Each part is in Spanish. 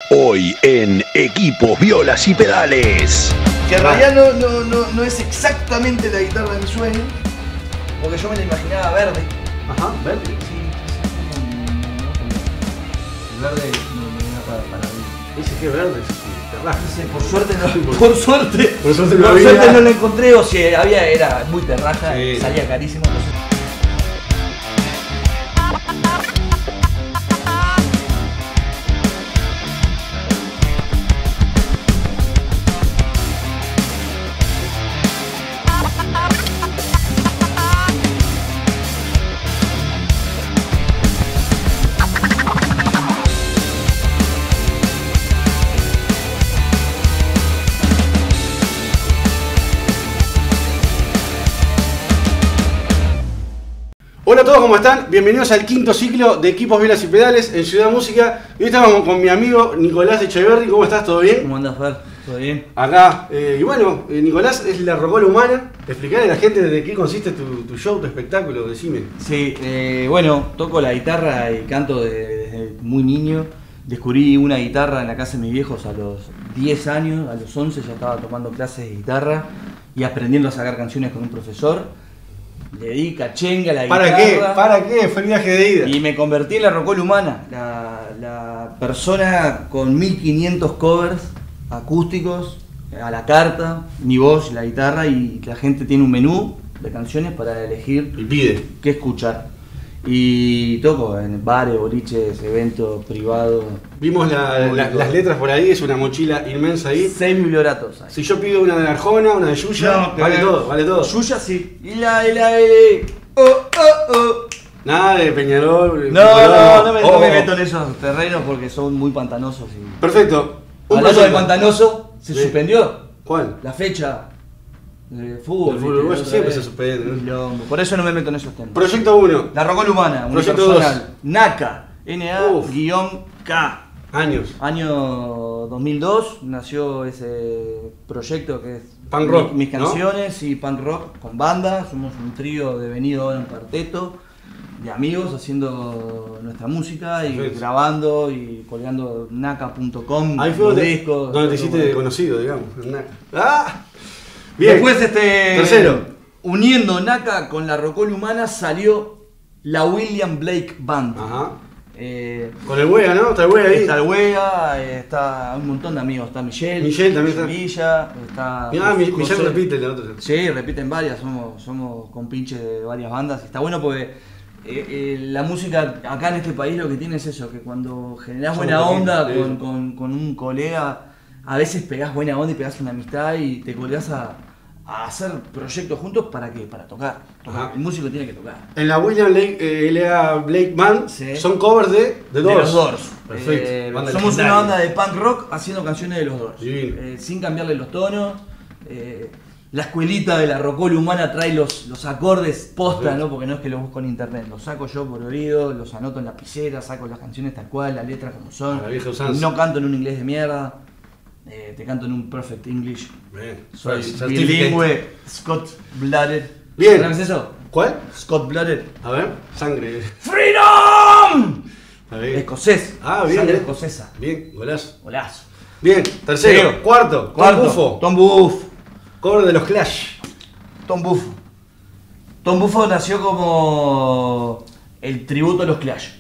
Hoy en Equipos, Violas y Pedales. Que en realidad no es exactamente la guitarra de mi sueño, porque yo me la imaginaba verde. Ajá, verde. Sí, el verde no era para mí. Dice que verde, es terraza. Sí, por suerte no, Por suerte no la encontré, o si había era muy terraja, sí. salía carísimo. Entonces... Hola a todos, ¿cómo están? Bienvenidos al quinto ciclo de Equipos, Violas y Pedales en Ciudad Música. Y hoy estamos con mi amigo Nicolás Echeverri. ¿Cómo estás? ¿Todo bien? ¿Cómo andas, Fer? ¿Todo bien? Acá. Y bueno, Nicolás es la rocola humana. Explicarle a la gente de qué consiste tu show, tu espectáculo, decime. Sí, bueno, toco la guitarra y canto desde muy niño. Descubrí una guitarra en la casa de mis viejos a los 10 años, a los 11 ya estaba tomando clases de guitarra y aprendiendo a sacar canciones con un profesor. Le di cachenga a la guitarra. ¿Para qué? Fue el viaje de ida. Y me convertí en la rocola humana, la persona con 1500 covers acústicos, a la carta, mi voz y la guitarra, y la gente tiene un menú de canciones para elegir Y pide. qué escuchar. Y toco en bares, boliches, eventos privados. Vimos las letras por ahí, es una mochila inmensa ahí. 6 biblioratos hay. Si yo pido una de Arjona, una de Yuya, vale todo. Yuya sí. Y Nada de Peñarol. No me meto en esos terrenos porque son muy pantanosos. Y... Perfecto. Hablando de pantanoso, se Sí. suspendió ¿Cuál? la fecha de fútbol. El fútbol ¿viste? uruguayo Otra siempre vez. se suspende, ¿no? Quilombo. Por eso no me meto en esos temas. Proyecto 1. La rocola humana, Proyecto unipersonal. NACA. Uf. NA-K. Años. Año 2002 nació ese proyecto que es Punk rock, mis ¿no? canciones y punk rock con banda. Somos un trío devenido ahora un cuarteto de amigos haciendo nuestra música y Perfecto. grabando y colgando naka.com. Ahí fue los donde discos, te todo hiciste bueno. conocido, digamos. ¡Ah! Bien. Después Tercero. uniendo Naka con la rocola humana salió la William Blake Band. Ajá. Eh, Con el Wea, ¿no? Está el Wea ahí. Está el Wea, está un montón de amigos, está Michelle. Michelle también está. Villa, está. Mirá, José. Michelle repite la otra. Sí, repiten varias, somos compinches de varias bandas. Y está bueno porque la música acá en este país lo que tiene es eso, que cuando generás Somos buena onda poquitos, sí. con un colega, a veces pegás buena onda y pegás una amistad y te colgás a hacer proyectos juntos. ¿Para qué? Para tocar. Ajá. El músico tiene que tocar. En la William L.A. Blake Band Sí. son covers de De Doors. los Doors. Perfecto. Banda Somos legendaria. una banda de punk rock haciendo canciones de los Doors. Divino. Sin cambiarle los tonos. La escuelita de la rocola humana trae los acordes posta, Perfecto. ¿no? Porque no es que los busco en internet. Los saco yo por oído, los anoto en lapicera, saco las canciones tal cual, las letras como son. A la vieja usanza. No canto en un inglés de mierda. Te canto en un perfect English. Bien. Soy Certificate. bilingüe, Scott-blooded. Bien. ¿Sabes eso? ¿Cuál? Scott-blooded. A ver. Sangre. ¡Freedom! Está bien. Escocés. Ah, bien. Sangre bien. escocesa. Bien, golazo. Golazo. Bien, tercero. Sí. Cuarto. Cuarto. Tom Buffo. Tom Buffo. Cover de los Clash. Tom Buffo. Tom Buffo nació como el tributo a los Clash.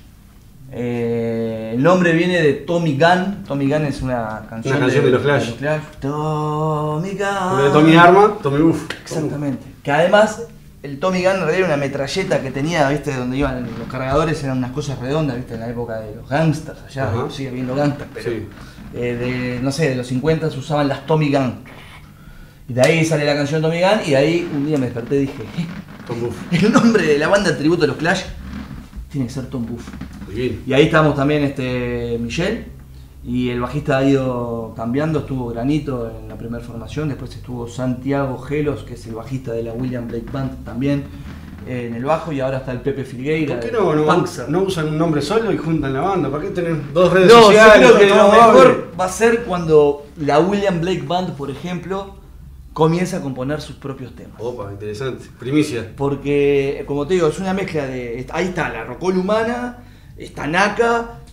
El nombre viene de Tommy Gunn. Tommy Gunn es una canción, Una canción de los Clash. Tommy Gunn. De Tommy Arma, Tommy Buffo. Exactamente. Que además el Tommy Gunn en realidad era una metralleta que tenía, viste, donde iban los cargadores, eran unas cosas redondas, viste, en la época de los gangsters, allá Ajá. sigue habiendo gangsters, pero Sí. no sé, de los 50 se usaban las Tommy Gunn. Y de ahí sale la canción Tommy Gunn y de ahí un día me desperté y dije, Tom Buffo. el nombre de la banda de tributo a los Clash tiene que ser Tom Buffo. Muy bien. Y ahí estábamos también Michelle, y el bajista ha ido cambiando, estuvo Granito en la primera formación, después estuvo Santiago Gelos, que es el bajista de la William Blake Band también, en el bajo, y ahora está el Pepe Filgueira. ¿Por qué el Punkster. no usan un nombre solo y juntan la banda? ¿Para qué tener dos redes No, yo sociales? creo que todo lo doble? mejor va a ser cuando la William Blake Band, por ejemplo, comienza a componer sus propios temas. Opa, interesante. Primicia. Porque, como te digo, es una mezcla de... Ahí está la rocola humana, está Naka,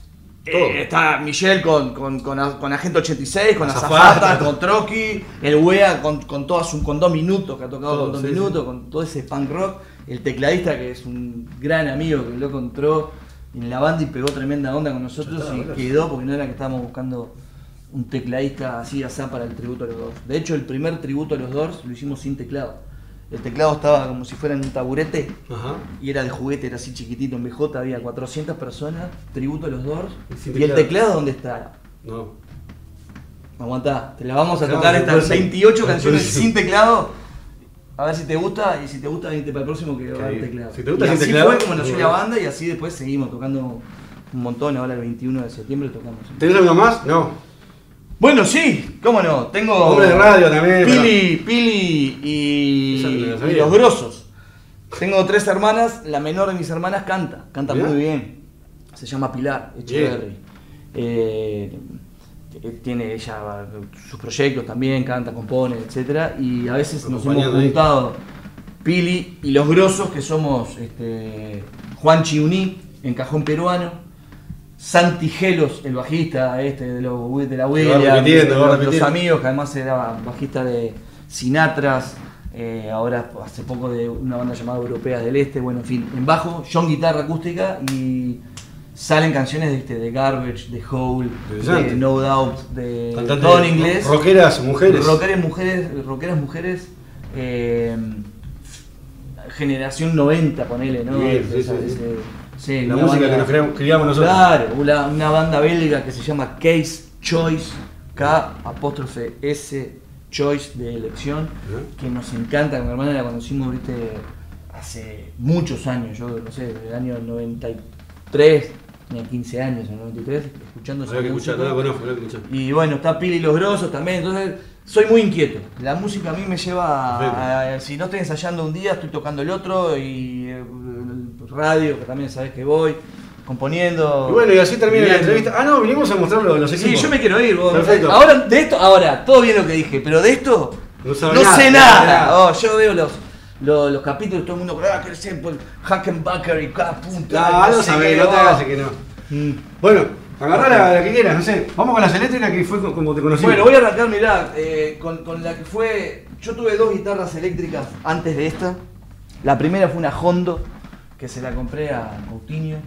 Está Michelle con Agente 86, con Azafata. Azafata, con Trocky, el Wea con 2 minutos, que ha tocado con 2 minutos, con todo ese punk rock. El tecladista, que es un gran amigo, que el loco entró en la banda y pegó tremenda onda con nosotros y quedó, porque no era que estábamos buscando un tecladista así para el tributo a los Doors. De hecho, el primer tributo a los Doors lo hicimos sin teclado. El teclado estaba como si fuera en un taburete. Ajá. Y era de juguete, era así chiquitito. En BJ había 400 personas, tributo a los Doors. Y el teclado, ¿dónde está? No. Aguantá, te la vamos a tocar estas 28 canciones sin teclado. A ver si te gusta, y si te gusta, venite para el próximo que va a haber teclado. Si te gusta y sin así teclado, fue como nació la banda, y así después seguimos tocando un montón. Ahora el 21 de septiembre tocamos. ¿Tenés algo más? No. Bueno, sí, cómo no. Tengo Hombre de radio también. Pili y los grosos. Tengo 3 hermanas, la menor de mis hermanas canta Mirá. muy bien. Se llama Pilar Echeverry. Tiene ella sus proyectos también, canta, compone, etc. Y a veces nos hemos juntado Pili y los grosos, que somos Juan Chiuní, en cajón peruano, Santi Gelos, el bajista de la Williams, los amigos, que además era bajista de Sinatras, ahora hace poco de una banda llamada Europeas del Este, bueno, en fin, en bajo, John guitarra acústica, y salen canciones de Garbage, de Hole, de No Doubt, de todo en inglés. Rockeras mujeres. Rockeras mujeres, generación 90, ponele, ¿no? Bien, sí, la música banda, que nos criamos nosotros. Claro, una banda belga que se llama Case Choice, K''S Choice de elección, que nos encanta. Con mi hermana la conocimos, viste, hace muchos años, yo no sé, desde el año 93, tenía 15 años en el 93, escuchando esa música. Y bueno, está Pili y los grosos también, entonces soy muy inquieto. La música a mí me lleva si no estoy ensayando un día, estoy tocando el otro, y radio, que también sabés que voy, componiendo. Y bueno, y así termina la entrevista. No, vinimos a mostrarlo los equipos. Sí, yo me quiero ir, vos. Perfecto. Ahora, todo bien lo que dije, pero de esto no sé nada. Yo veo los capítulos, todo el mundo, que siempre Hackenbacker y cada punta. No sabés, no te hagas que no. Bueno, agarrá la que quieras, no sé. Vamos con las eléctricas, que fue como te conocí. Bueno, voy a arrancar, mirá, con la que fue. Yo tuve 2 guitarras eléctricas antes de esta. La primera fue una Hondo, que se la compré a Coutinho.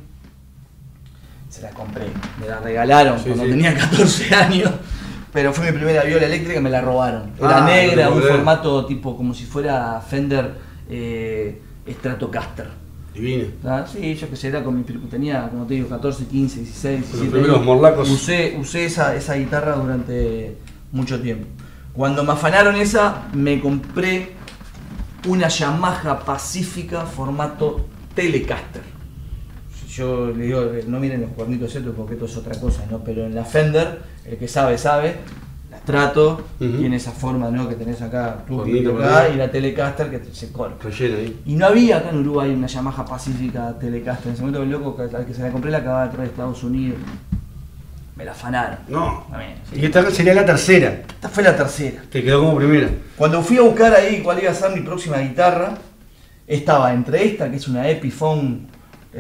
Me la regalaron cuando tenía 14 años, pero fue mi primera viola eléctrica, me la robaron. Era negra, un formato tipo como si fuera Fender Stratocaster. Divina. Sí, yo que sé, tenía, como te digo, 14, 15, 16, 17 los primeros morlacos. Usé esa guitarra durante mucho tiempo. Cuando me afanaron esa, me compré una Yamaha Pacífica formato Telecaster. Yo le digo, no miren los cuernitos estos porque esto es otra cosa, ¿no? Pero en la Fender, el que sabe, la Strato tiene esa forma, ¿no? Que tenés acá, acá, y la Telecaster que se corta. Y no había acá en Uruguay una Yamaha Pacífica Telecaster. En ese momento el loco al que se la compré la acababa de traer de Estados Unidos. Me la afanaron. No. Sí. Y esta sería la tercera. Esta fue la tercera. Te quedó como primera. Cuando fui a buscar ahí cuál iba a ser mi próxima guitarra, estaba entre esta, que es una Epiphone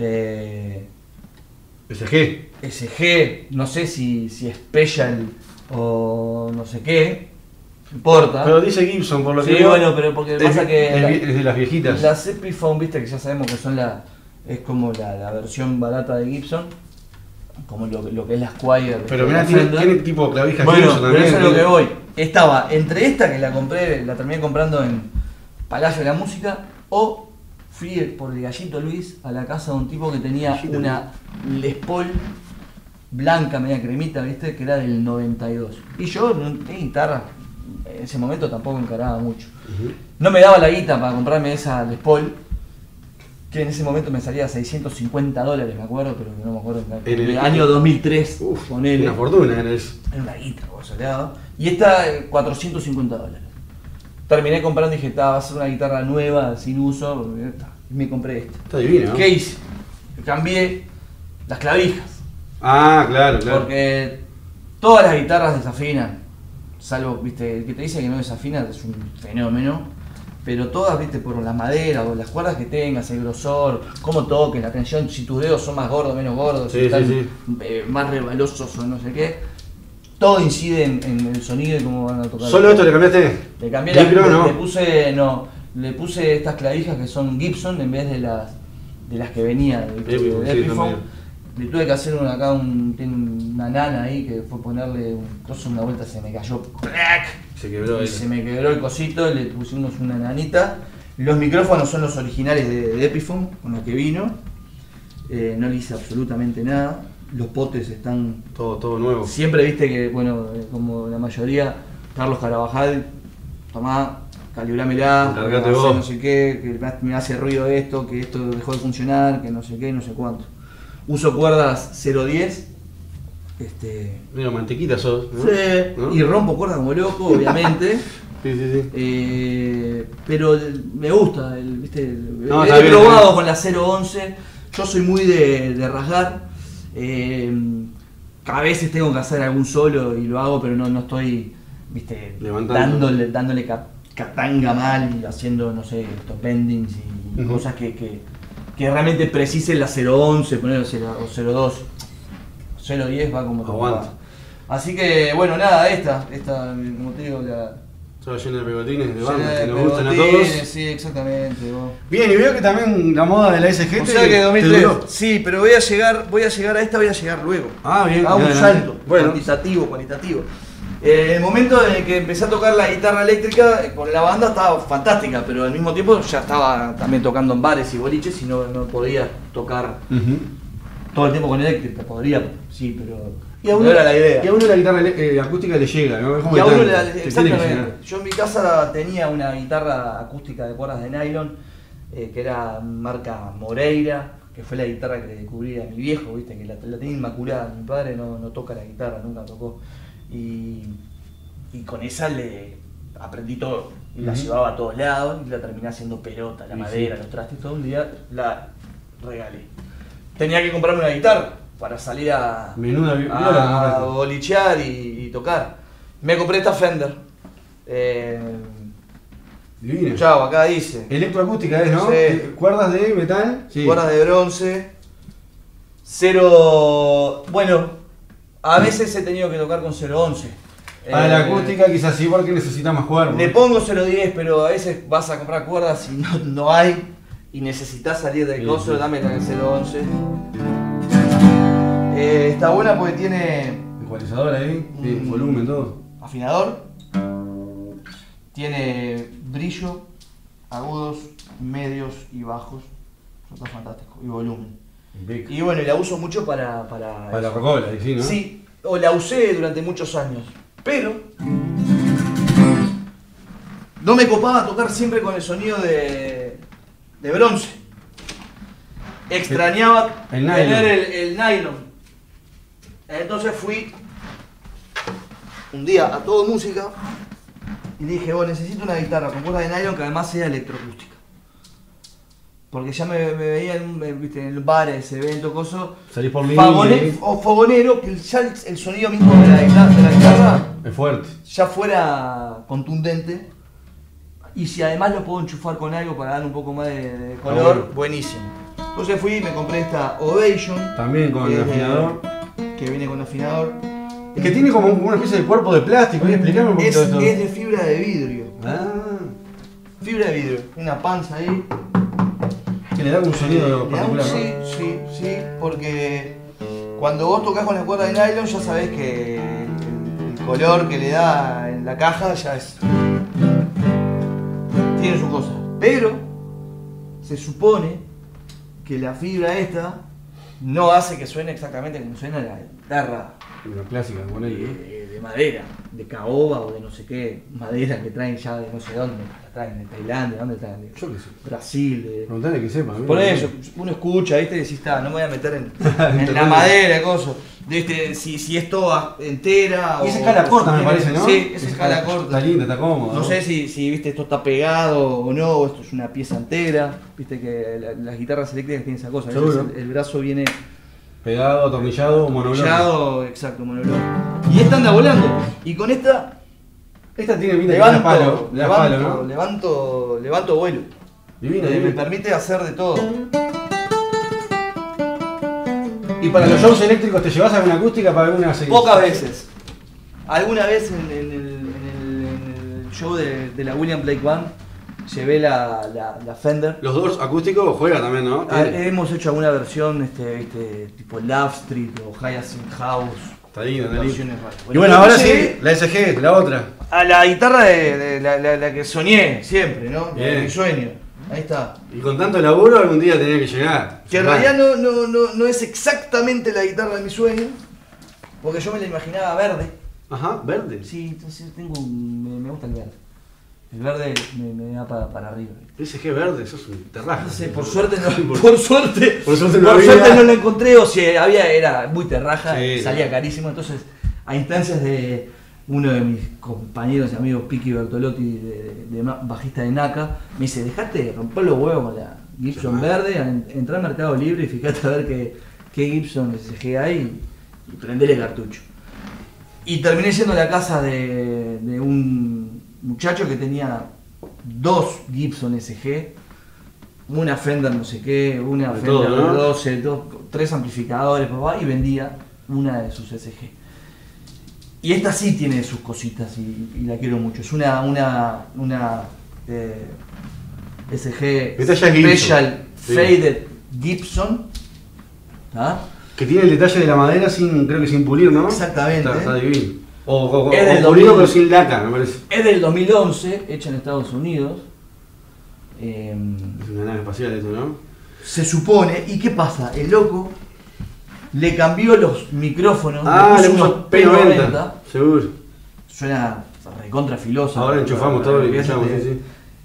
SG, no sé si Special o no sé qué, no importa. Pero dice Gibson, por lo que digo. Sí, bueno, pero porque pasa que es de las viejitas. Las Epiphone, viste, que ya sabemos que son es como la versión barata de Gibson, como lo que es la Squier. Pero mirá, tiene tipo clavijas. Bueno, pero eso es lo que voy. Estaba entre esta, que la terminé comprando en Palacio de la Música, o fui por el Gallito Luis a la casa de un tipo que tenía una Les Paul blanca, media cremita, ¿viste? Que era del 92. Y yo no tenía guitarra, en ese momento tampoco encaraba mucho. No me daba la guita para comprarme esa Les Paul, que en ese momento me salía $650, me acuerdo, pero no me acuerdo. En el año 2003, ponele. Una fortuna era eso. Era una guita, soleado. Y esta, $450. Terminé comprando y dije, va a ser una guitarra nueva, sin uso, y me compré esta. Está divina, ¿no? ¿Qué hice? Cambié las clavijas. Claro. Porque todas las guitarras desafinan, salvo, viste, el que te dice que no desafina es un fenómeno. pero todas, viste, por la madera o las cuerdas que tengas, el grosor, cómo toques, la tensión, si tus dedos son más gordos, menos gordos, si están más resbalosos o no sé qué, todo incide en el sonido y cómo van a tocar. ¿Solo esto le cambiaste? Le cambié le puse estas clavijas que son Gibson en vez de las que venía de Epiphone. Le tuve que hacer tiene una nana ahí que fue ponerle un coso, una vuelta se me cayó, ¡crack! Se me quebró el cosito, le pusimos una nanita. Los micrófonos son los originales de Epiphone, con los que vino. No le hice absolutamente nada. Los potes están... Todo nuevo. Siempre viste que, bueno, como la mayoría, Carlos Carabajal, tomá, calibrámela, no sé qué, que me hace ruido esto, que esto dejó de funcionar, que no sé qué, no sé cuánto. Uso cuerdas 0.10. Mira, mantequita sos, ¿no? Sí, ¿no? Y rompo cuerdas como loco, obviamente. Sí. Pero me gusta, ¿viste? He probado con la 0.11. Yo soy muy de rasgar. A veces tengo que hacer algún solo y lo hago, pero no estoy, ¿viste? Dándole catanga mal y haciendo, no sé, top endings y cosas que realmente precisen la 0.11, poner o 0.2. 0.10 va como aguanta. Así que bueno, nada, esta como te digo, toda llena de pegotines de bandas que nos gustan a todos. Sí, exactamente. Vos. Bien, y veo que también la moda de la SG. O sea que 2003. Sí, pero voy a llegar a esta, voy a llegar luego. Bien. A un salto bueno. cualitativo. El momento en el que empecé a tocar la guitarra eléctrica con la banda estaba fantástica, pero al mismo tiempo ya estaba también tocando en bares y boliches y no podía tocar todo el tiempo con eléctrica. Podría, sí, pero no era la idea. Y a uno la guitarra acústica le llega, ¿no? Es como exactamente. Yo en mi casa tenía una guitarra acústica de cuerdas de nylon, que era marca Moreira, que fue la guitarra que le descubrí a mi viejo, viste, que la tenía inmaculada. Mi padre no toca la guitarra, nunca tocó. Y con esa le aprendí todo. Y la llevaba a todos lados y la terminé haciendo pelota, la madera, los trastes, todo un día la regalé. Tenía que comprarme una guitarra para salir a bolichear y tocar. Me compré esta Fender. Divina. Chau, acá dice. Electroacústica es, ¿no? Sí. Cuerdas de metal. Sí. Cuerdas de bronce. Bueno, a veces he tenido que tocar con 0.11. Para la acústica quizás sí, porque necesita más cuerdas. Le pongo 0.10, pero a veces vas a comprar cuerdas y no hay. Y necesitas salir del coso, dame la 0.11. Está buena porque tiene... Ecualizador ahí, volumen, todo. Afinador. Tiene brillo, agudos, medios y bajos. Eso está fantástico. Y volumen. Y bueno, la uso mucho para la rocola, sí, ¿no? Sí, o la usé durante muchos años. Pero no me copaba tocar siempre con el sonido de bronce. Extrañaba tener el nylon. Entonces fui un día a Todo Música y dije, necesito una guitarra con cuerda de nylon que además sea electroacústica. Porque ya me veía en bares, eventos, cosas. Salís por línea. O fogonero, que ya el sonido mismo de la guitarra es fuerte. Ya fuera contundente. Y si además lo puedo enchufar con algo para darle un poco más de color, buenísimo. Entonces fui y me compré esta Ovation. También con el afinador. Que viene con afinador. Es que tiene como una especie de cuerpo de plástico. ¿Voy a explicarme un poquito esto? Es de fibra de vidrio. Fibra de vidrio. Una panza ahí. Que le da un sonido particular, ¿no? Sí, porque cuando vos tocas con la cuerda de nylon ya sabés que el color que le da en la caja ya es... tiene su cosa. Pero se supone que la fibra esta no hace que suene exactamente como suena la guitarra clásica, de madera, de caoba o de no sé qué, madera que traen ya de no sé dónde, la traen de Tailandia, ¿dónde traen? Yo qué sé. Brasil. Preguntale que sepa. Por eso, uno escucha, ¿viste? Y decís, no me voy a meter en la madera, cosas. Si es toda entera. Y esa escala corta, me parece, ¿no? Sí, esa escala corta. Está linda, está cómoda. No sé si viste, esto está pegado o no, o esto es una pieza entera. Viste que las guitarras eléctricas tienen esa cosa. El brazo viene pegado, atornillado, monobloque. Exacto, monobloque. Y esta anda volando. Y con esta Esta tiene pinta de palo, ¿no? levanto vuelo. Divina, Me permite hacer de todo. ¿Y para los shows eléctricos te llevas alguna acústica para alguna serie? Pocas veces. Alguna vez en el show de la William Blake Band llevé la Fender. Los Doors acústicos juegan también, ¿no? Hemos hecho alguna versión tipo Love Street o Hyacinth House. Está lindo, está lindo. Versiones raras. Y bueno, ahora sí, la SG, la otra. A la guitarra de la que soñé siempre, ¿no? Bien. Mi sueño. Ahí está. Y con tanto laburo algún día tenía que llegar. Que en realidad no es exactamente la guitarra de mi sueño, porque yo me la imaginaba verde. Ajá, verde. Sí, entonces me gusta el verde. El verde me da para arriba. SG verde, eso es un terraje. No sé, por suerte no había. la encontré, o si había era muy terraja, Sí, salía carísimo, entonces a instancias de uno de mis compañeros y amigos, Piki Bertolotti, de bajista de Naka, me dice, dejate de romper los huevos con la Gibson verde, entrá al Mercado Libre y fíjate a ver qué Gibson SG hay y prendele cartucho. Y terminé yendo a la casa de un muchacho que tenía 2 Gibson SG, una Fender no sé qué, una De Fender todo, ¿no? 12, 3 amplificadores, papá, y vendía una de sus SG. Y esta sí tiene sus cositas y la quiero mucho. Es una SG Detalle Gibson. Special Sí. Faded Gibson. ¿Ah? Que tiene el detalle de la madera creo que sin pulir, ¿no? Exactamente. Está divino. O Es del pulido 2000. pero sin laca, me parece. Es del 2011, hecha en Estados Unidos. Es una nave espacial esto, ¿no? Se supone, ¿y qué pasa? El loco le cambió los micrófonos, Le unos puso P90. Seguro. Suena recontra filoso. Ahora enchufamos todo y escuchamos, sí.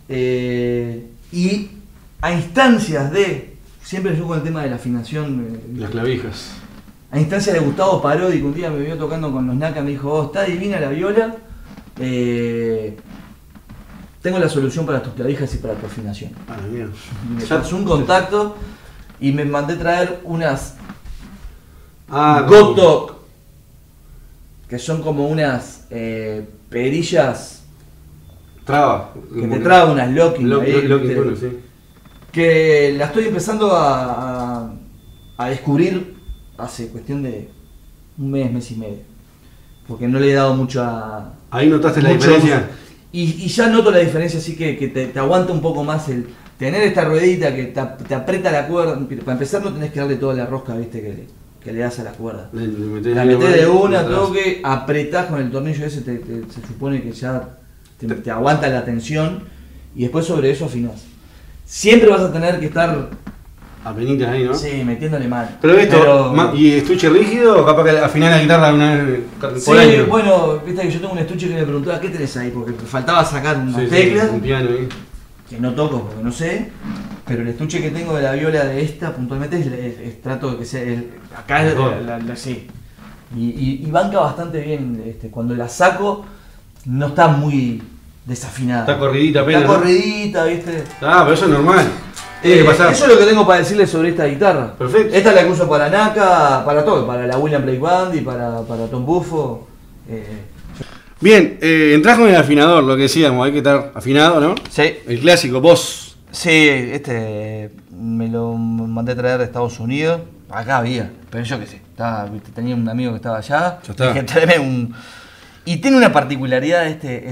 Y a instancias de, siempre yo con el tema de la afinación, Las clavijas. a instancias de Gustavo Parodi, que un día me vio tocando con los Naka, me dijo, oh, está divina la viola, tengo la solución para tus clavijas y para tu afinación. Ah, mierda. Y me pasó un contacto y me mandé traer unas Gotok, que son como unas perillas Traba. que te traban unas locking, ahí, Locking, ¿viste? bueno, sí. Que la estoy empezando a descubrir hace cuestión de un mes y medio, porque no le he dado mucha... Ahí notaste la mucho diferencia. uso. Y ya noto la diferencia, así que te aguanta un poco más el tener esta ruedita que te aprieta la cuerda. Para empezar no tenés que darle toda la rosca, viste, que le das a la cuerda. La metés de una, toque, apretás con el tornillo ese, se supone que ya te aguanta la tensión y después sobre eso afinás. Siempre vas a tener que estar Apenitas ahí, ¿no? sí, metiéndole mal. Pero esto, ¿y estuche rígido o capaz que al final la guitarra una vez por Sí, año? bueno, viste que yo tengo un estuche que me preguntaba ¿qué tenés ahí? Porque me faltaba sacar unas Sí, teclas un piano ahí. que no toco porque no sé, pero el estuche que tengo de la viola de esta puntualmente trato de que sea acá es sí. Y banca bastante bien, cuando la saco no está muy desafinada. Está corridita apenas, Está ¿no? corridita, viste. Pero eso es normal. Tiene que pasar. Eso es lo que tengo para decirles sobre esta guitarra. Perfecto. Esta la que uso para Naka, para todo, para la William Blake Band y para Tom Buffo. Bien, entrás con el afinador, lo que decíamos, hay que estar afinado, ¿no? Sí. El clásico, vos. Sí, me lo mandé a traer de Estados Unidos. Acá había, pero yo qué sé. Tenía un amigo que estaba allá. Ya está. Dije, tráeme un. Y tiene una particularidad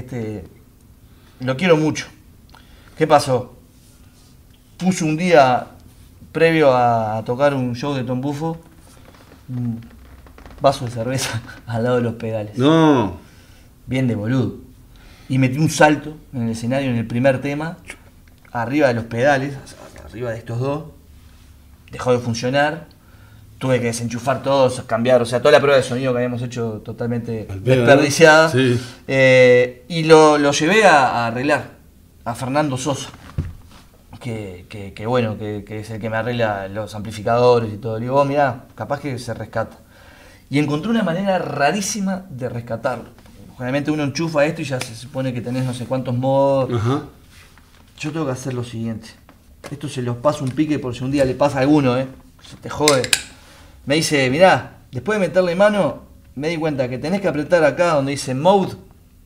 lo quiero mucho. ¿Qué pasó? Puse un día previo a tocar un show de Tom Buffo un vaso de cerveza al lado de los pedales. No. Bien de boludo. Y metí un salto en el escenario en el primer tema, arriba de los pedales, arriba de estos dos. Dejó de funcionar. Tuve que desenchufar todo, cambiar, o sea, toda la prueba de sonido que habíamos hecho totalmente Al pedo, desperdiciada. ¿no? Sí. Y lo llevé a arreglar, a Fernando Sosa, que bueno, que es el que me arregla los amplificadores y todo. Le digo, oh, mirá, capaz que se rescata. Y encontré una manera rarísima de rescatarlo. Generalmente uno enchufa esto y ya se supone que tenés no sé cuántos modos. Ajá. Yo tengo que hacer lo siguiente. Esto se los paso un pique por si un día le pasa a alguno, se te jode. Me dice, mirá, después de meterle mano, me di cuenta que tenés que apretar acá donde dice Mode,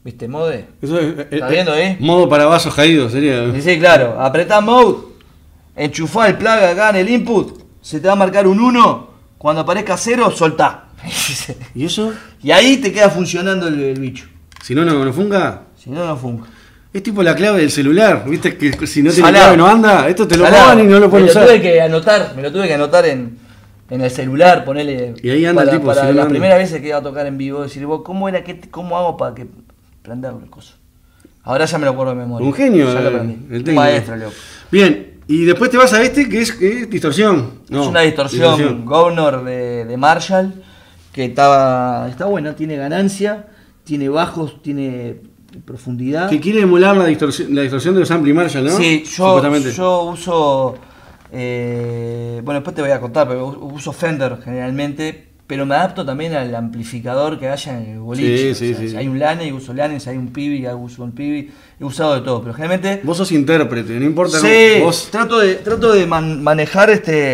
¿Viste? Mode. Eso es, ¿Estás viendo ahí? Modo para vasos caídos sería. Sí, claro. Apretá Mode, enchufá el plug acá en el input, se te va a marcar un 1, cuando aparezca 0, soltá. ¿Y eso? Y ahí te queda funcionando el bicho. Si no, no funga. Si no, no funca. Es tipo la clave del celular, viste que si no tiene Salado. clave no anda, esto te lo Salado. roban y no lo pueden usar. Me lo tuve que anotar en el celular, ponele. Y ahí anda el tipo, para si no las anda. primeras veces que iba a tocar en vivo, decir, vos, ¿cómo hago para que prenderlo el coso? Ahora ya me lo acuerdo de memoria. Un genio, Ya lo aprendí. el Un técnico. maestro, loco. Bien, y después te vas a este que es distorsión. No, Es una distorsión Governor de Marshall que está buena, tiene ganancia, tiene bajos, tiene profundidad. Que quiere emular la distorsión de los Ampli Marshall, ¿no? Sí, Supuestamente. yo uso, bueno, después te voy a contar, pero uso Fender generalmente, pero me adapto también al amplificador que haya en el boliche. Sí, O sea, sí. Si hay un Lane, uso Lane, si hay un Pibi, uso un Pibi, he usado de todo, pero generalmente... Vos sos intérprete, no importa. Sí, Vos... trato de manejar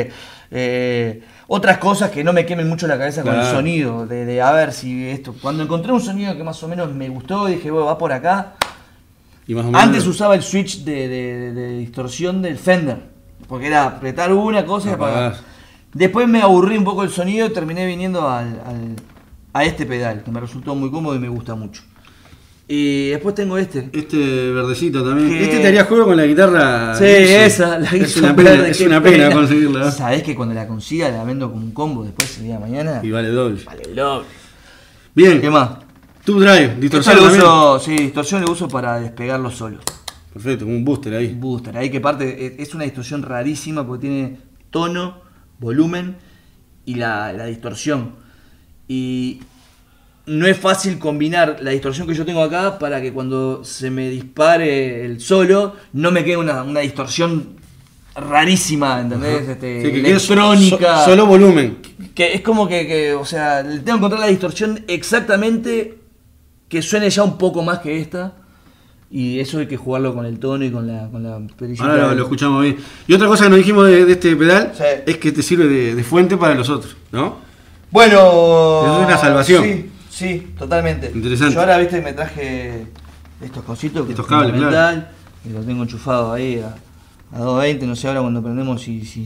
otras cosas que no me quemen mucho la cabeza con el Claro. sonido, de a ver si esto... Cuando encontré un sonido que más o menos me gustó, dije, bueno, va por acá. Y más o menos- Antes usaba el switch de distorsión del Fender, porque era apretar una cosa y apagar. Apagás. Después me aburrí un poco el sonido y terminé viniendo a este pedal, que me resultó muy cómodo y me gusta mucho. Y después tengo este. Este verdecito también. Que- Este te haría juego con la guitarra. Sí, Gibson. esa, la Es Gibson una pena, verde, es qué una pena conseguirla. ¿eh? Sabés que cuando la consiga la vendo como un combo después el día de mañana. Y vale doble. Vale el doble. Bien. ¿Qué más? Tu drive, Esto distorsión lo también. uso, sí, distorsión lo uso para despegarlo solo. Perfecto, como un booster ahí. Booster, ahí que parte es una distorsión rarísima porque tiene tono, volumen y la distorsión. Y no es fácil combinar la distorsión que yo tengo acá para que cuando se me dispare el solo no me quede una distorsión rarísima, ¿entendés? Sí, que Electrónica. solo volumen. Que es como o sea, le tengo que encontrar la distorsión exactamente que suene ya un poco más que esta. Y eso hay que jugarlo con el tono y con la perillita. Ahora lo escuchamos bien. Y otra cosa que nos dijimos de este pedal Sí. es que te sirve de fuente para los otros, ¿no? Bueno, Es una salvación. Sí, totalmente. Interesante. Yo ahora, viste, me traje estos cositos, que Estos es cables, fundamental, y los tengo enchufados ahí a 220, no sé ahora cuando prendemos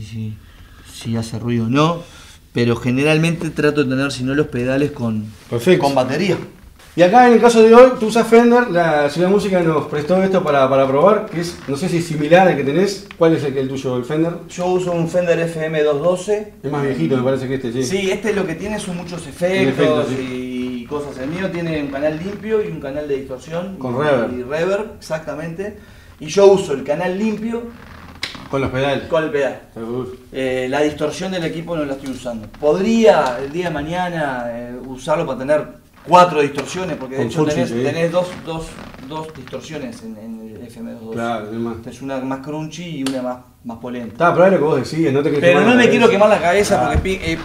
si hace ruido o no, pero generalmente trato de tener, si no, los pedales con batería. Y acá en el caso de hoy, tú usas Fender, la Ciudad Música nos prestó esto para probar, que es, no sé si es similar al que tenés. ¿Cuál es el tuyo, el Fender? Yo uso un Fender FM 212. Es más viejito, me parece que este, sí. Sí, este lo que tiene son muchos Efectos, efectos sí. y cosas. El mío tiene un canal limpio y un canal de distorsión. Con y, reverb. Y reverb, exactamente. Y yo uso el canal limpio Con los pedales. con el pedal. Seguro. La distorsión del equipo no la estoy usando. Podría el día de mañana usarlo para tener 4 distorsiones, porque de Con hecho Fuji, tenés dos distorsiones en el FM212. Claro, además. Es una más crunchy y una más polenta. Está, pero es lo que vos decís, no te querés Pero quemar no la me cabeza. quiero quemar la cabeza Ah. porque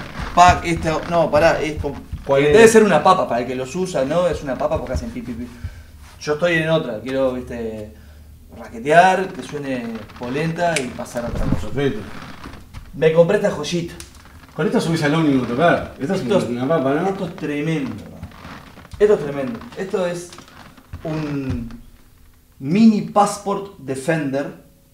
¿Cuál es? debe ser una papa para el que los usa, ¿no? Es una papa porque hacen pi. Yo estoy en otra, quiero, viste, raquetear, que suene polenta y pasar a otra cosa. Perfecto. Me compré esta joyita. Con esto subís al ómnibus a tocar. Esto es Esto es- una papa, ¿no? Esto es tremendo. ¿no? Esto es tremendo. Esto es un mini passport de Fender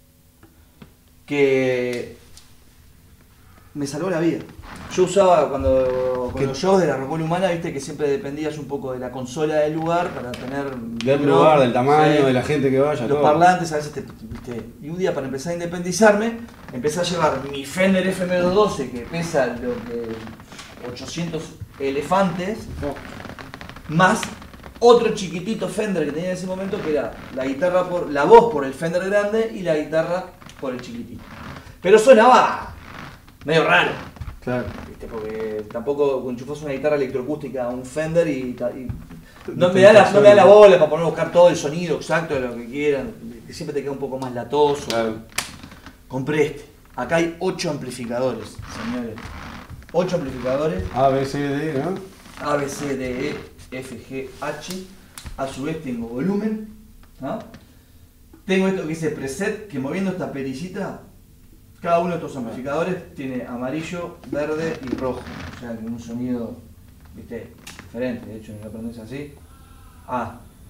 que me salvó la vida. Yo usaba con los shows de la Rocola Humana, viste que siempre dependías un poco de la consola del lugar para tener Del lugar, del tamaño, de la gente que vaya, los todo. parlantes, a veces viste. Y un día para empezar a independizarme, empecé a llevar mi Fender FM212 que pesa lo que 800 elefantes, más otro chiquitito Fender que tenía en ese momento, que era la voz por el Fender grande y la guitarra por el chiquitito. Pero sonaba medio raro, Claro. ¿viste? Porque tampoco enchufás una guitarra electroacústica a un Fender y no me da la bola para poner a buscar todo el sonido exacto de lo que quieran, que siempre te queda un poco más latoso. Claro. Compré este. Acá hay 8 amplificadores, señores. 8 amplificadores. A, B, C, D, ¿no? A, B, C, D, E, F, G, H. A su vez tengo volumen. ¿no? Tengo esto que dice preset, que moviendo esta perillita, cada uno de estos amplificadores tiene amarillo, verde y rojo. O sea, que un sonido, viste, diferente. De hecho, si lo aprendes así.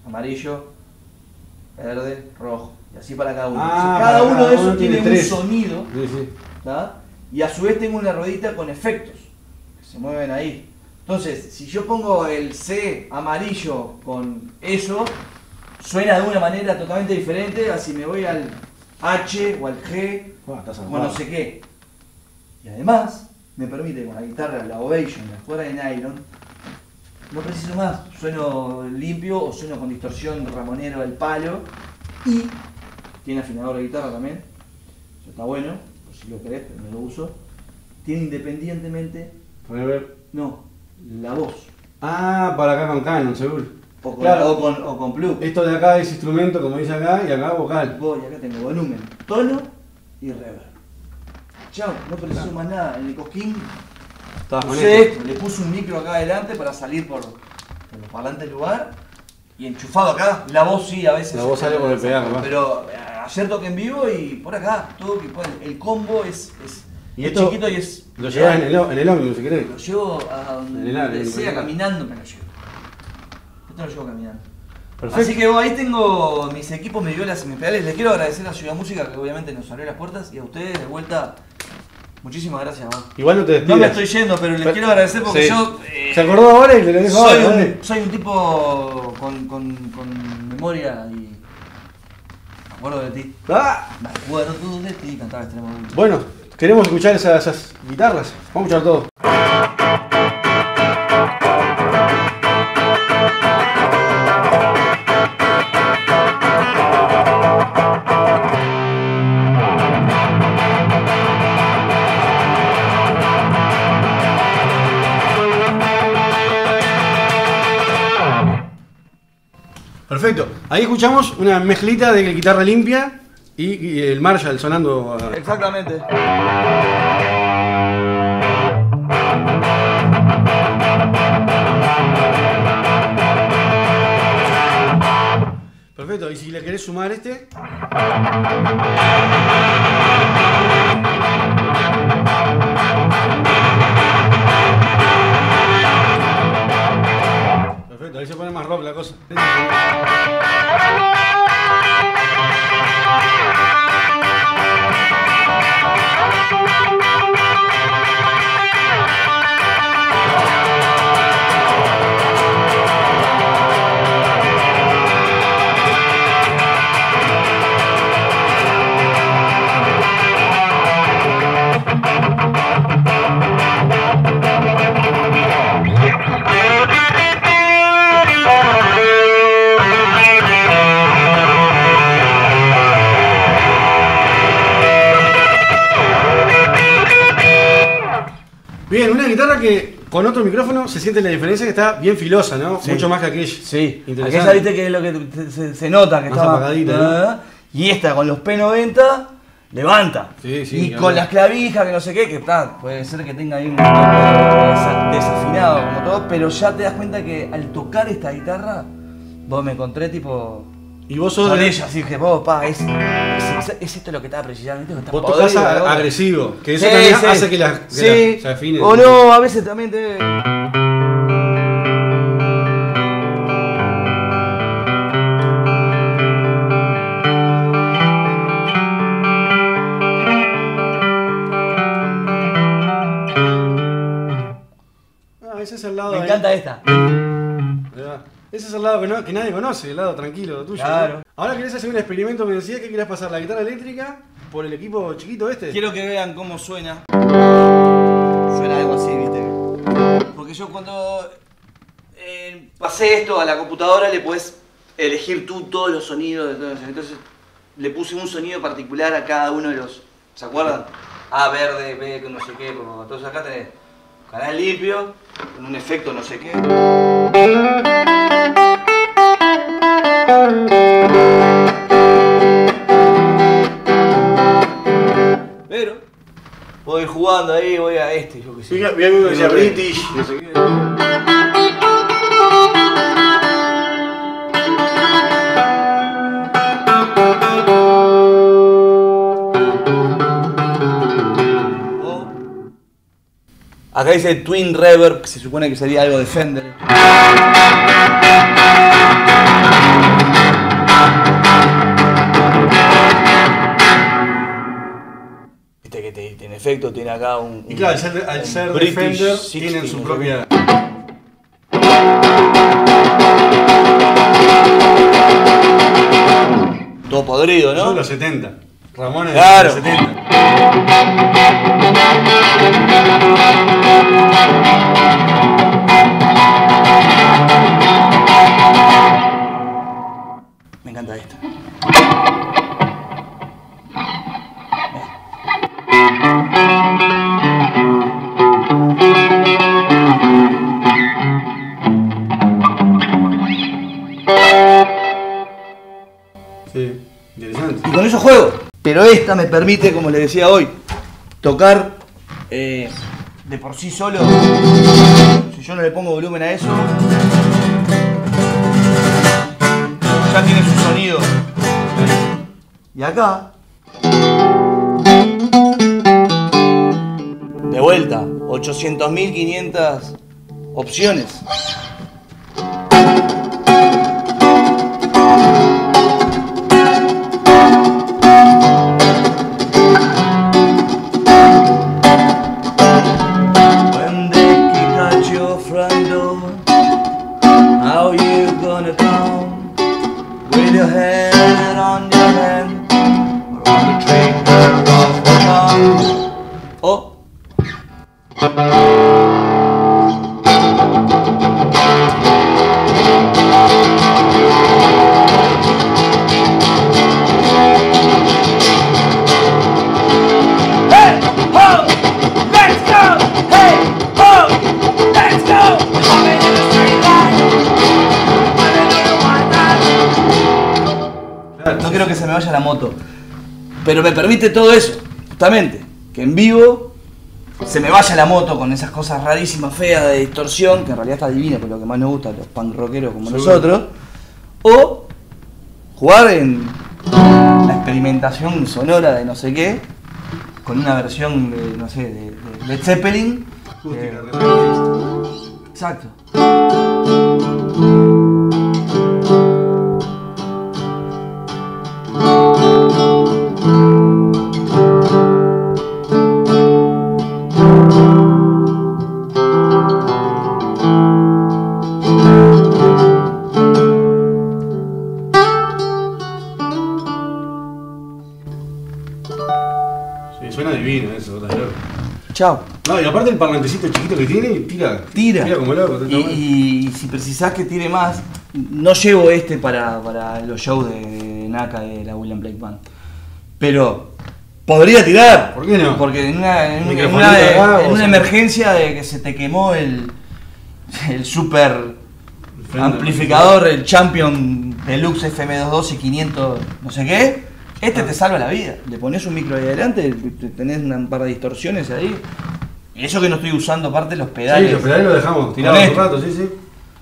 amarillo, verde, rojo. Y así para cada uno. Ah, Cada uno de esos uno tiene un tres. sonido, Sí, sí. ¿tá? Y a su vez tengo una ruedita con efectos que se mueven ahí. Entonces, si yo pongo el C amarillo con eso, suena de una manera totalmente diferente a si me voy al H o al G Está o zarpado. no sé qué. Y además, me permite con la guitarra, la Ovation, la cuerda de nylon, no preciso más, sueno limpio o sueno con distorsión ramonero del palo y tiene afinador de guitarra también, eso está bueno, por si lo querés, pero no lo uso. Tiene independientemente, Reverb. no, la voz, Ah, para acá con Canon, seguro. o con, Claro. o con plug. Esto de acá es instrumento, como dice acá, y acá vocal. Voy, acá tengo volumen, tono y reverb. Chao, no preciso más nada, en el cosquín Estás con usé esto. esto, le puse un micro acá adelante para salir por los parlantes del lugar y enchufado acá, la voz sí a veces. La voz sale por el pedal, capaz. pero ayer toqué en vivo y por acá, todo que pueden. El combo es Y es esto chiquito y es. Lo llevas en el ómnibus, si querés. Lo llevo a En donde el sea, área. caminando me lo llevo. Esto lo llevo caminando. Perfecto. Así que ahí tengo mis equipos, mis violas y mis pedales. Les quiero agradecer a Ciudad Música que obviamente nos abrió las puertas y a ustedes de vuelta. Muchísimas gracias. Igual no te despidas. No me estoy yendo, pero les quiero agradecer porque Sí. yo Se acordó ahora y le dejo soy, ahora, dale. soy un tipo con memoria y me acuerdo de ti. Ah, Me acuerdo de ti, cantaba Extremo Dulce. bueno, queremos escuchar esas guitarras. Vamos a escuchar todo. Perfecto. Ahí escuchamos una mezclita de guitarra limpia y el Marshall sonando. Exactamente. Perfecto. Y si le querés sumar este. Perfecto. Ahí se pone más rock la cosa. Bien, una guitarra que con otro micrófono se siente la diferencia, que está bien filosa, ¿no? Sí. Mucho más que aquella. Sí, Interesante. aquella viste que es lo que se nota que Más estaba apagadita, ¿no? Y esta con los P90 levanta. Sí, sí, y claro. con las clavijas que no sé qué, que puede ser que tenga ahí un toque desafinado como todo, pero ya te das cuenta que al tocar esta guitarra, vos me encontré tipo Y vos sos con de- ella, así que vos, es esto lo que estaba precisando, ¿viste? Está Vos podrido, tocás ¿no? agresivo, que eso Sí, también sí. hace que la Sí. se afine. O no, a veces también te... Ah, ese es el lado Me ahí. encanta esta. Ahí va. Ese es el lado que nadie conoce, el lado tranquilo tuyo. Claro. ¿no? Ahora querés hacer un experimento, me decías que querías pasar la guitarra eléctrica por el equipo chiquito este. Quiero que vean cómo suena. Suena algo así, ¿viste? Porque yo cuando pasé esto a la computadora le puedes elegir tú todos los sonidos de todo eso. Entonces le puse un sonido particular a cada uno de los. ¿Se acuerdan? A, verde, B, no sé qué. Entonces acá tenés canal limpio, con un efecto no sé qué. Pero voy jugando ahí, voy a este, yo qué sé. Vi uno que decía British, no sé qué. O- Acá dice Twin Reverb, que se supone que sería algo de Fender. esto tiene acá un... Y claro, al ser British Defender 60, tienen su no sé propia... Todo podrido, ¿no? Son los 70. Ramones Claro. de los 70. Me encanta esta. Sí, interesante. Y con eso juego. Pero esta me permite, como les decía hoy, tocar de por sí solo. Si yo no le pongo volumen a eso, ya tiene su sonido. Y acá, de vuelta, 800.500 opciones. When they kick at your front door, how you gonna come? With your head on your hand, or on the trigger of the gun? Oh. Hey, ho, let's go! Hey, ho, let's go! Hopping in the street light, running on the one night. No quiero que se me vaya la moto, pero me permite todo eso, justamente, que en vivo se me vaya la moto con esas cosas rarísimas, feas de distorsión, que en realidad está divina, por lo que más nos gusta a los punk rockeros como nosotros, o jugar en la experimentación sonora de no sé qué, con una versión de, no sé, de Led Zeppelin. Exacto. Sí, suena divino eso, estás loco. Chao. No, y aparte el parlantecito chiquito que tiene, tira. Tira. Tira como loco. está bueno. Y si precisás que tire más, no llevo este para los shows de Naka de la William Blake Band. Pero podría tirar. ¿Por qué no? Porque en una Microfonito acá, o sea, emergencia de que se te quemó el super Fender. amplificador, el Champion Deluxe FM22 y 500 no sé qué, este te salva la vida. Le pones un micro ahí adelante, tenés un par de distorsiones ahí. Y eso que no estoy usando aparte los pedales. Sí, los pedales los dejamos tirados un rato, sí, sí.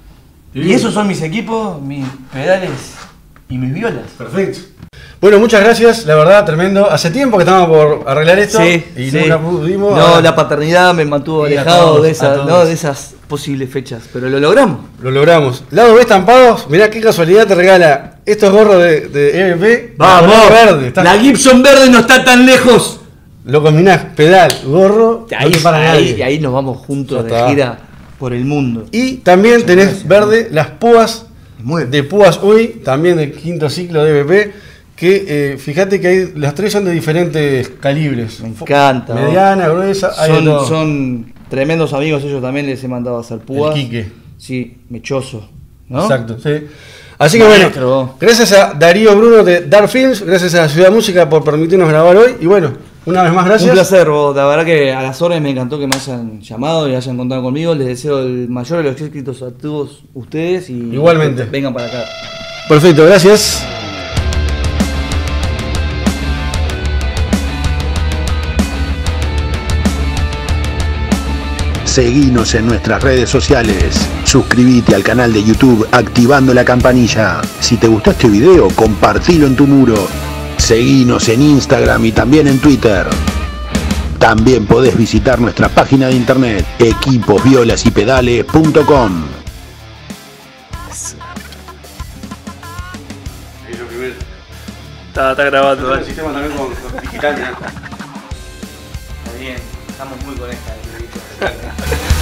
Y esos son mis equipos, mis pedales y mis violas. Perfecto. Bueno, muchas gracias, la verdad, tremendo. Hace tiempo que estábamos por arreglar esto y nunca pudimos. No, Ahora la paternidad me mantuvo Y a alejado todos, de, a esas, todos. ¿no? de esas posibles fechas, pero lo logramos. lo logramos. Lado B estampados, mirá qué casualidad te regala estos gorros de EVP. ¡Vamos! Verde, está- La Gibson verde no está tan lejos. Lo combinás, pedal, gorro, no te para nadie. Y ahí nos vamos juntos Ya de está. gira por el mundo. Y también Muchas tenés gracias. verde las púas Muy bien. de Púas UI, también del quinto ciclo de EVP, que fíjate que hay, las tres son de diferentes calibres. Me encanta. Mediana, gruesa, hay de todo. Son tremendos amigos, ellos también les he mandado a hacer púas. El Quique. Sí, mechoso. ¿no? Exacto, sí. Así que Maestro. bueno, gracias a Darío Bruno de Dark Films, gracias a Ciudad Música por permitirnos grabar hoy. Y bueno, una vez más gracias. Un placer, vos. La verdad que a las órdenes me encantó que me hayan llamado y hayan contado conmigo. Les deseo el mayor de los éxitos a todos ustedes y Igualmente. que vengan para acá. Perfecto, gracias. Seguinos en nuestras redes sociales. Suscríbete al canal de YouTube activando la campanilla. Si te gustó este video, compartilo en tu muro. Seguinos en Instagram y también en Twitter. También podés visitar nuestra página de internet equiposviolasypedales.com. Está grabando, El sistema también con digital. Está bien. Estamos muy conectados.